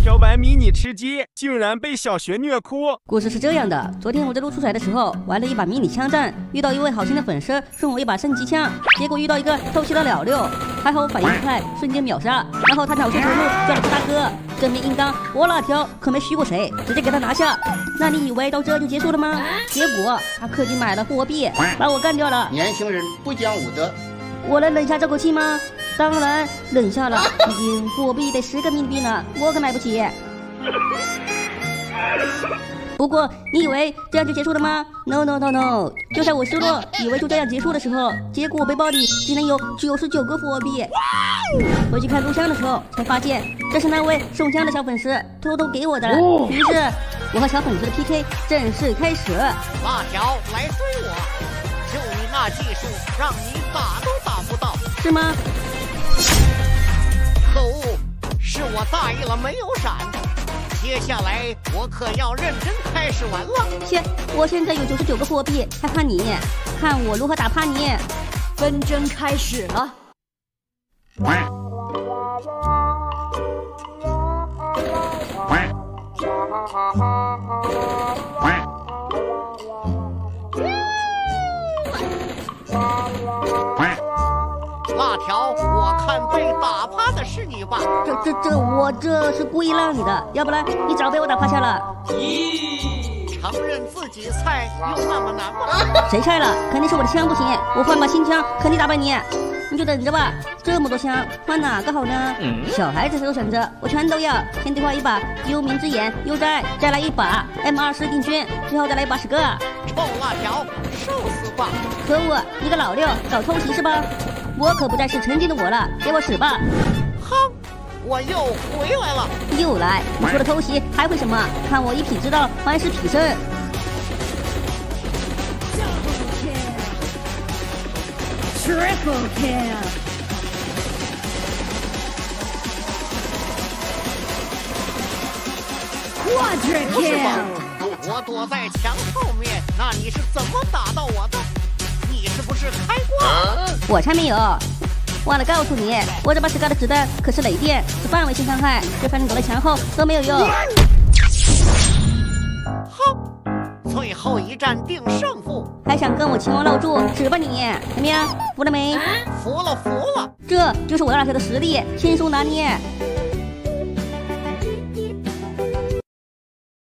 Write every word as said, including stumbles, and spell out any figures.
条玩迷你吃鸡，竟然被小学虐哭。 故事是这样的：昨天我在录出彩的时候玩了一把迷你枪战，遇到一位好心的粉丝送我一把升级枪，结果遇到一个偷袭的老六，还好我反应快，瞬间秒杀，然后他恼羞成怒叫了个大哥，正面硬刚，我哪条可没虚过谁，直接给他拿下。那你以为到这就结束了吗？结果他氪金买了货币，把我干掉了。 年轻人不讲武德。 我能忍下这口气吗？当然忍下了，毕竟货币得十个冥币呢，我可买不起。不过你以为这样就结束了吗 ？No No No No！ 就在我失落以为就这样结束的时候，结果我背包里竟然有九十九个货币。回去看录像的时候，才发现这是那位送枪的小粉丝偷偷给我的。于是，我和小粉丝的 P K 正式开始。 辣条来追我，就你那技术，让你打都打不到， 是吗？ 可恶，是我大意了，没有闪。接下来我可要认真开始玩了。 切，我现在有九十九个货币，还怕你？看我如何打趴你！ 纷争开始了。 辣条，我看被打趴的是你吧？ 这这这，我这是故意让你的，要不然你早被我打趴下了。 咦，承认自己菜有那么难吗？ 谁菜了？肯定是我的枪不行，我换把新枪，肯定打败你。你就等着吧，这么多枪，换哪个好呢？嗯、小孩子都省着，我全都要。先兑换一把幽冥之眼悠哉，再来一把 M 二十定军，最后再来一把十个。 臭辣条，受死吧！ 可恶，你个老六，搞偷袭是吧？我可不再是曾经的我了，给我使吧！ 哼，我又回来了。 又来？你除了偷袭还会什么？看我一匹知道，万事匹身。 Triple kill! Quadra kill! 我躲在墙后面，那你是怎么打到我的？你是不是开挂？ 我才没有！忘了告诉你，我这把十嘎的子弹可是雷电，是范围性伤害，就算你躲在墙后都没有用。 哼！最后一战定胜负， 还想跟我秦王绕柱，使吧你！怎么样，服了没？ 服了服了， 这就是我辣条的实力，轻松拿捏。